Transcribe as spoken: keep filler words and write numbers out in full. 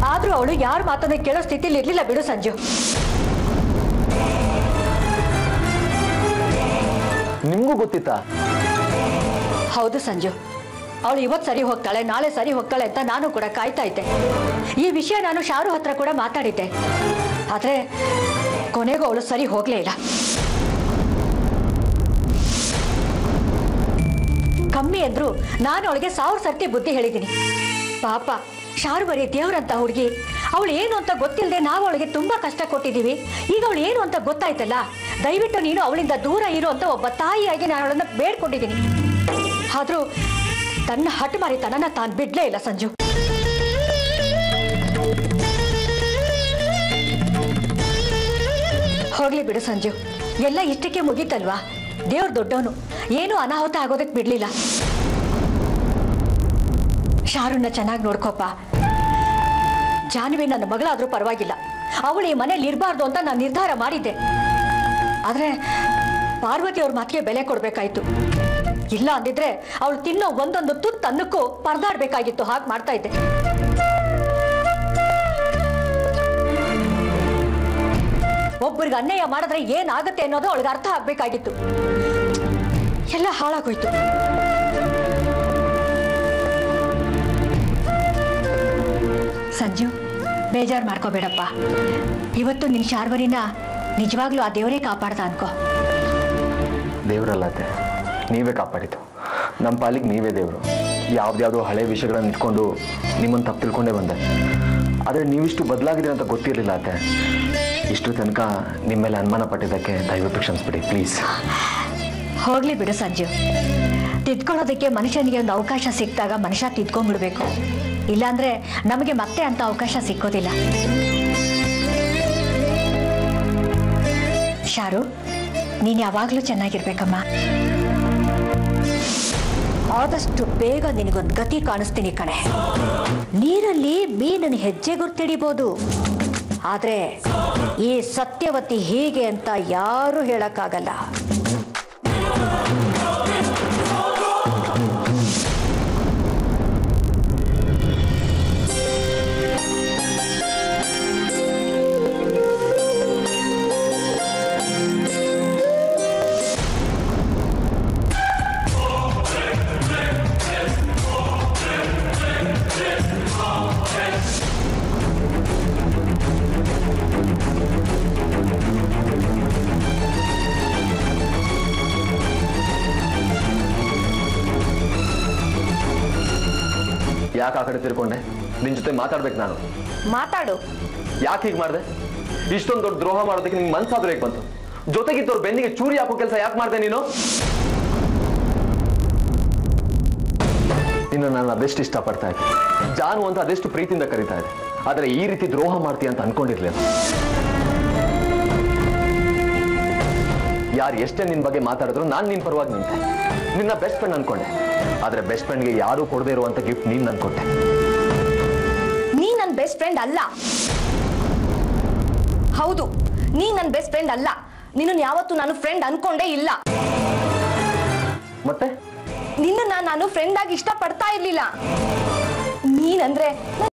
ಆದ್ರೂ ಅವಳು ಯಾರ ಮಾತನ್ನ ಕೇಳೋ ಸ್ಥಿತಿಲಿ ಇರ್ಲಿಲ್ಲ ಬಿಡು ಸಂಜು. ನಿಮ್ಗೂ ಗೊತ್ತಿತ್ತಾ? ಹೌದು ಸಂಜು, ಅವಳು ಇವತ್ತು ಸರಿ ಹೋಗ್ತಾಳೆ, ನಾಳೆ ಸರಿ ಹೋಗ್ತಾಳೆ ಅಂತ ನಾನು ಕೂಡ ಕಾಯ್ತಾ ಇದ್ದೆ. ಈ ವಿಷಯ ನಾನು ಶಾರು ಹತ್ರ ಕೂಡ ಮಾತಾಡಿದ್ದೆ. ಆದ್ರೆ ಕೊನೆಗೂ ಅವಳು ಸರಿ ಹೋಗ್ಲೇ ಇಲ್ಲ. ಕಮ್ಮಿ ಅಂದ್ರು ನಾನು ಅವಳಿಗೆ ಸಾವಿರ ಸರ್ತಿ ಬುದ್ಧಿ ಹೇಳಿದ್ದೀನಿ. ಪಾಪ ಶಾರು ಬರೀ ದೇವ್ರಂತ ಹುಡುಗಿ, ಅವಳು ಏನು ಅಂತ ಗೊತ್ತಿಲ್ಲದೆ ನಾವು ಅವಳಿಗೆ ತುಂಬಾ ಕಷ್ಟ ಕೊಟ್ಟಿದ್ದೀವಿ. ಈಗ ಅವಳು ಏನು ಅಂತ ಗೊತ್ತಾಯ್ತಲ್ಲ, ದಯವಿಟ್ಟು ನೀನು ಅವಳಿಂದ ದೂರ ಇರು ಅಂತ ಒಬ್ಬ ತಾಯಿಯಾಗಿ ನಾನು ಅವಳನ್ನ ಬೇಡ್ಕೊಂಡಿದ್ದೀನಿ. ಆದ್ರೂ ತನ್ನ ಹಠಮಾರಿತನನ ತಾನು ಬಿಡ್ಲೇ ಇಲ್ಲ ಸಂಜು. ಹೋಗ್ಲಿ ಬಿಡು ಸಂಜು, ಎಲ್ಲ ಇಷ್ಟಕ್ಕೆ ಮುಗೀತಲ್ವಾ? ದೇವ್ರ ದೊಡ್ಡವನು, ಏನು ಅನಾಹುತ ಆಗೋದಕ್ಕೆ ಬಿಡ್ಲಿಲ್ಲ. ಶಾರುನ್ನ ಚೆನ್ನಾಗಿ ನೋಡ್ಕೋಪ. ಜಾನ್ವಿ ನನ್ನ ಮಗಳಾದ್ರೂ ಪರವಾಗಿಲ್ಲ, ಅವಳು ಈ ಮನೇಲಿ ಇರಬಾರ್ದು ಅಂತ ನಾನು ನಿರ್ಧಾರ ಮಾಡಿದ್ದೆ. ಆದ್ರೆ ಪಾರ್ವತಿ ಅವ್ರ ಮಾತಿಗೆ ಬೆಲೆ ಕೊಡ್ಬೇಕಾಯ್ತು. ಇಲ್ಲ ಅಂದಿದ್ರೆ ಅವಳು ತಿನ್ನೋ ಒಂದೊಂದು ತುತ್ತು ಅನ್ನಕ್ಕೂ ಪರದಾಡ್ಬೇಕಾಗಿತ್ತು. ಹಾಗೆ ಮಾಡ್ತಾ ಇದ್ದೆ. ಒಬ್ಬರಿಗೆ ಅನ್ಯಾಯ ಮಾಡಿದ್ರೆ ಏನಾಗುತ್ತೆ ಅನ್ನೋದು ಅವಳಿಗೆ ಅರ್ಥ ಆಗ್ಬೇಕಾಗಿತ್ತು. ಎಲ್ಲ ಹಾಳಾಗೋಯ್ತು. ಸಂಜು, ಬೇಜಾರು ಮಾಡ್ಕೋಬೇಡಪ್ಪ. ಇವತ್ತು ನಿನ್ ಶಾರ್ವರಿನ ನಿಜವಾಗ್ಲೂ ಆ ದೇವರೇ ಕಾಪಾಡ್ದ ಅನ್ಕೋ. ದೇವರಲ್ಲತ್ತೆ, ನೀವೇ ಕಾಪಾಡಿತು. ನಮ್ಮ ಪಾಲಿಗೆ ನೀವೇ ದೇವರು. ಯಾವ್ದ್ಯಾವುದೋ ಹಳೆ ವಿಷಯಗಳನ್ನ ಇಟ್ಕೊಂಡು ನಿಮ್ಮನ್ನು ತಪ್ಪು ತಿಳ್ಕೊಂಡೇ ಬಂದೆ. ಆದರೆ ನೀವಿಷ್ಟು ಬದಲಾಗಿದ್ರೆ ಅಂತ ಗೊತ್ತಿರಲಿಲ್ಲ ಅತ್ತೆ. ಇಷ್ಟು ತನಕ ನಿಮ್ಮ ಮೇಲೆ ಅನುಮಾನ ಪಟ್ಟಿದ್ದಕ್ಕೆ ದಯವಿಟ್ಟು ಕ್ಷಮಿಸ್ಬಿಡಿ ಪ್ಲೀಸ್. ಹೋಗ್ಲಿ ಬಿಡು ಸಂಜು, ತಿದ್ಕೊಳ್ಳೋದಕ್ಕೆ ಮನುಷ್ಯನಿಗೆ ಒಂದು ಅವಕಾಶ ಸಿಕ್ಕಿದಾಗ ಮನುಷ್ಯ ತಿದ್ಕೊಂಡ್ಬಿಡ್ಬೇಕು. ಇಲ್ಲಾಂದ್ರೆ ನಮಗೆ ಮತ್ತೆ ಅಂತ ಅವಕಾಶ ಸಿಕ್ಕೋದಿಲ್ಲ. ಶಾರು, ನೀನು ಯಾವಾಗಲೂ ಚೆನ್ನಾಗಿರ್ಬೇಕಮ್ಮ. ಆದಷ್ಟು ಬೇಗ ನಿನಗೊಂದು ಗತಿ ಕಾಣಿಸ್ತೀನಿ ಕಣೆ. ನೀರಲ್ಲಿ ಮೀನನ್ನು ಹೆಜ್ಜೆ ಗುರ್ತಿಡಿಬೋದು, ಆದ್ರೆ ಈ ಸತ್ಯವತಿ ಹೀಗೆ ಅಂತ ಯಾರು ಹೇಳಕ್ಕಾಗಲ್ಲ. ಯಾಕೆ ಆ ಕಡೆ ತಿರ್ಕೊಂಡೆ? ನಿನ್ ಜೊತೆ ಮಾತಾಡ್ಬೇಕು ನಾನು. ಮಾತಾಡು. ಯಾಕೆ ಹೀಗೆ ಮಾಡಿದೆ? ಇಷ್ಟೊಂದು ದೊಡ್ಡ ದ್ರೋಹ ಮಾಡೋದಕ್ಕೆ ನಿಂಗೆ ಮನ್ಸಾದ್ರೂ ಹೇಗೆ ಬಂತು? ಜೊತೆಗಿದ್ದವ್ರು ಬೆನ್ನಿಗೆ ಚೂರಿ ಹಾಕೋ ಕೆಲಸ ಯಾಕೆ ಮಾಡಿದೆ ನೀನು? ಇನ್ನು ನಾನು ಅದೆಷ್ಟು ಇಷ್ಟಪಡ್ತಾ ಇದ್ದೆ, ಜಾನು ಅಂತ ಅದೆಷ್ಟು ಪ್ರೀತಿಯಿಂದ ಕರೀತಾ ಇದ್ದೆ. ಆದರೆ ಈ ರೀತಿ ದ್ರೋಹ ಮಾಡ್ತೀಯ ಅಂತ ಅನ್ಕೊಂಡಿರ್ಲಿಲ್ಲ. ಯಾರು ಎಷ್ಟೇ ನಿನ್ ಬಗ್ಗೆ ಮಾತಾಡಿದ್ರು ನಾನು ನಿನ್ ಪರವಾಗಿ ನಿಂತೆ. ನಿನ್ನ ಬೆಸ್ಟ್ ಫ್ರೆಂಡ್ ಅನ್ಕೊಂಡೆ. ಆದ್ರೆ ಬೆಸ್ಟ್ ಫ್ರೆಂಡ್ಗೆ ಯಾರು ಕೊಡದೇ ಇರುವಂತ ಗಿಫ್ಟ್ ನೀನ್ ನನ್ ಕೊಟ್ಟೆ. ನೀ ನನ್ನ ಬೆಸ್ಟ್ ಫ್ರೆಂಡ್ ಅಲ್ಲ. ಹೌದು, ನೀ ನನ್ನ ಬೆಸ್ಟ್ ಫ್ರೆಂಡ್ ಅಲ್ಲ. ನಿನ್ನ ಯಾವತ್ತೂ ನಾನು ಫ್ರೆಂಡ್ ಅನ್ಕೊಂಡೇ ಇಲ್ಲ. ಮತ್ತೆ ನಿನ್ನ ನಾನು ಫ್ರೆಂಡ್ ಆಗಿ ಇಷ್ಟ ಪಡ್ತಾ ಇರ್ಲಿಲ್ಲ. ನೀನಂದ್ರೆ